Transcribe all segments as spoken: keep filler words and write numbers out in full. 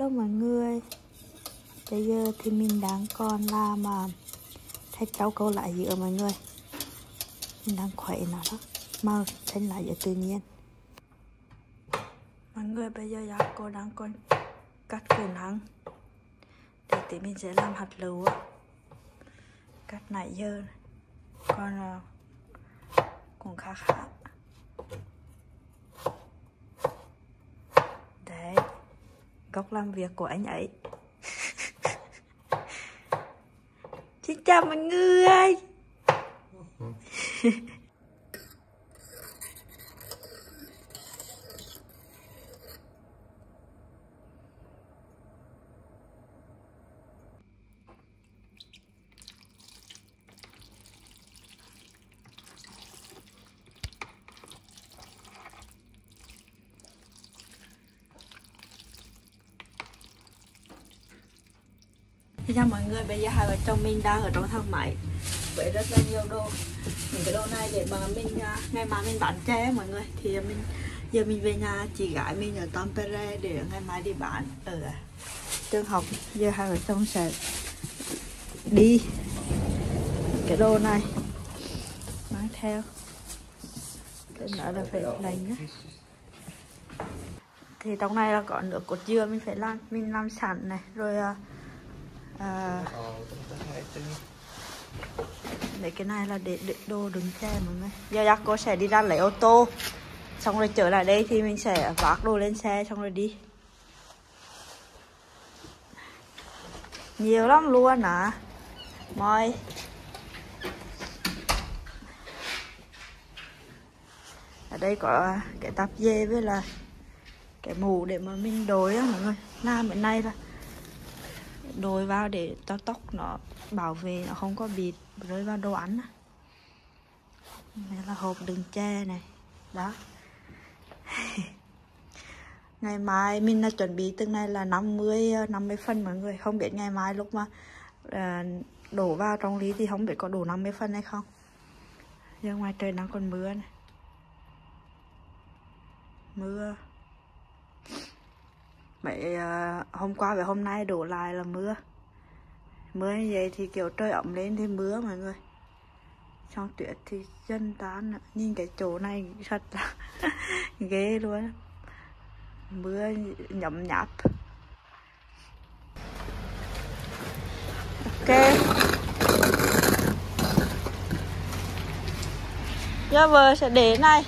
Hello mọi người. Bây giờ thì mình đang còn làm thạch rau câu lại giữa mọi người. Mình đang khuấy nó đó, mà thành lại giữa tự nhiên. Mọi người bây giờ dạ, cô đang còn cắt củ nắng. Để tí mình sẽ làm hạt lựu. Cắt nãy giờ còn cũng khá khá. Đấy, góc làm việc của anh ấy. Xin chào mọi người. Xin chào mọi người, bây giờ hai vợ chồng mình đang ở trong thang máy với rất là nhiều đồ. Những cái đồ này để mà mình ngày mai mình bán tre mọi người. Thì mình giờ mình về nhà chị gái mình ở Tampere để ngày mai đi bán ở trường học. Giờ hai vợ chồng sẽ đi cái đồ này mang theo. Cái nữa là phải lạnh á. Thì trong này là có nước cốt dừa mình phải làm, mình làm sẵn này rồi. À, mấy cái này là để, để đồ đựng xe mọi người. Giờ chắc cô sẽ đi ra lấy ô tô, xong rồi trở lại đây thì mình sẽ vác đồ lên xe xong rồi đi. Nhiều lắm luôn à mọi. Ở đây có cái tạp dề với là cái mũ để mà mình đội á mọi người. Làm bên này là đội vào để cho tóc nó bảo vệ, nó không có bị rơi vào đồ ăn. Đây là hộp đựng tre này đó. Ngày mai mình là chuẩn bị từng này là năm mươi phân mọi người. Không biết ngày mai lúc mà à, đổ vào trong ly thì không biết có đủ năm mươi phân hay không. Giờ ngoài trời đang còn mưa này. Mưa Vậy uh, hôm qua và hôm nay đổ lại là mưa. Mưa như vậy thì kiểu trời ẩm lên thì mưa mọi người. Trong tuyết thì chân tán. Nhìn cái chỗ này thật là ghê luôn. Mưa nhậm nháp. Ok. Giờ vợ sẽ để này.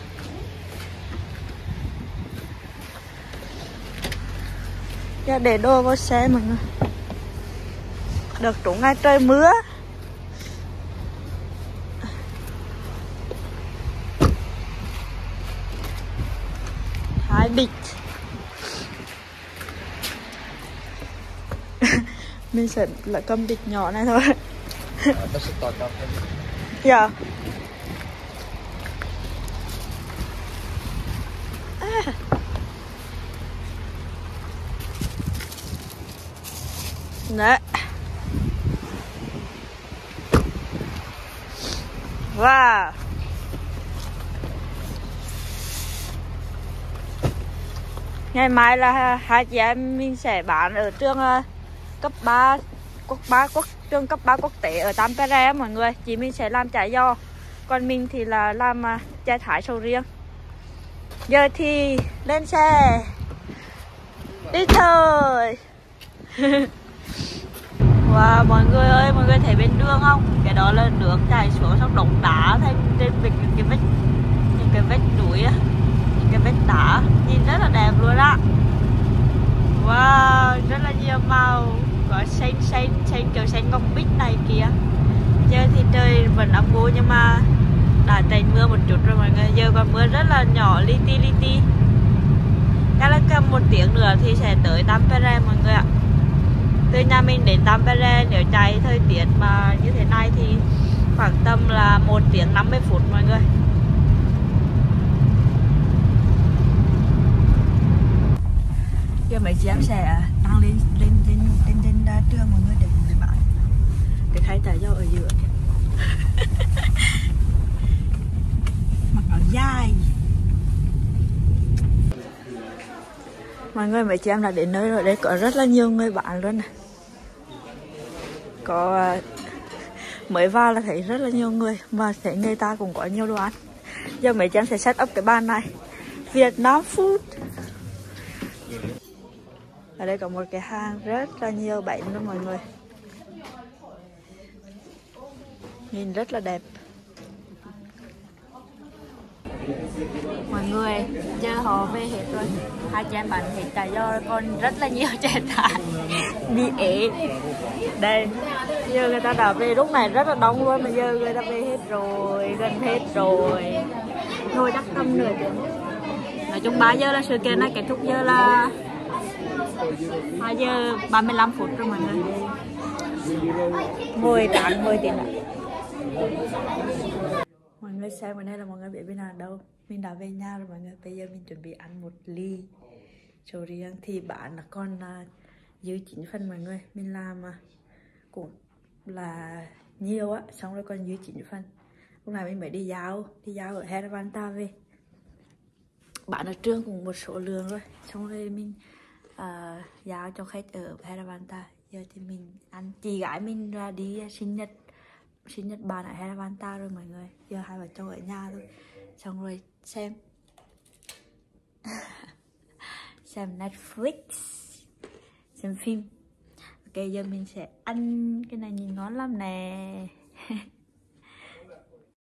Giờ để đồ vào xe mọi người. Được trúng ngay trời mưa. Hai bịch. Mình sẽ lại cầm bịch nhỏ này thôi. Dạ. À. Đấy. Wow. Ngày mai là hai chị em mình sẽ bán ở trường uh, cấp ba quốc ba quốc trường cấp ba quốc tế ở Tampere mọi người. Chị mình sẽ làm chả giò, còn mình thì là làm uh, chả thái sầu riêng. Giờ thì lên xe đi thôi. Wow, mọi người ơi, mọi người thấy bên đường không? Cái đó là nước chảy xuống xong đống đá thành trên những cái vết những cái vết núi á, những cái vết đá nhìn rất là đẹp luôn á. Wow, rất là nhiều màu, có xanh xanh xanh kiểu xanh ngọc bích này kìa. Giờ thì trời vẫn âm u nhưng mà đã tạnh mưa một chút rồi mọi người. Giờ còn mưa rất là nhỏ li ti li ti. Chắc là cầm một tiếng nữa thì sẽ tới Tampere mọi người ạ. Từ nhà mình đến Tampere nếu chạy thời tiết mà như thế này thì khoảng tầm là một tiếng năm mươi phút mọi người. Giờ mấy chị em sẽ đang lên lên lên lên lên đá trường mọi người để để bán. Để khai trả cho ở giữa kìa. Mặc áo dài. Mọi người, mấy chị em đã đến nơi rồi. Đây có rất là nhiều người bán luôn này. Có mới vào là thấy rất là nhiều người, mà thấy người ta cũng có nhiều đồ ăn. Giờ mấy chị em sẽ set up cái bàn này Vietnam food. Ở đây có một cái hàng rất là nhiều bánh luôn mọi người, nhìn rất là đẹp. Mọi người, giờ họ về hết rồi. Hai chị em bán hết cả, do còn rất là nhiều trẻ trai đi ế. Đây, giờ người ta đã về, lúc này rất là đông luôn, mà giờ người ta về hết rồi, gần hết rồi. Ngồi chắc tầm nửa tiếng. Nói chung ba giờ là sự kiện này kết thúc, giờ là hai giờ ba mươi lăm phút rồi mọi người. Ngồi tán mười tiếng nữa. Mọi người xem ở đây là mọi người biết bên nào đâu. Mình đã về nhà rồi mọi người. Bây giờ mình chuẩn bị ăn một ly sầu riêng. Thì bạn là còn uh, dưới chín phần mọi người. Mình làm uh, cũng là nhiều á, xong rồi còn dưới chín phần. Lúc này mình mới đi dạo, đi dạo ở Hervanta về. Bạn ở trường cũng một số lượng rồi. Xong rồi mình uh, dạo cho khách ở Hervanta. Giờ thì mình ăn, chị gái mình ra đi sinh nhật sinh nhật bạn ở Hervanta rồi mọi người. Giờ hai vợ chồng ở nhà thôi. Xong rồi xem xem Netflix, xem phim. Ok, giờ mình sẽ ăn cái này, nhìn ngon lắm nè.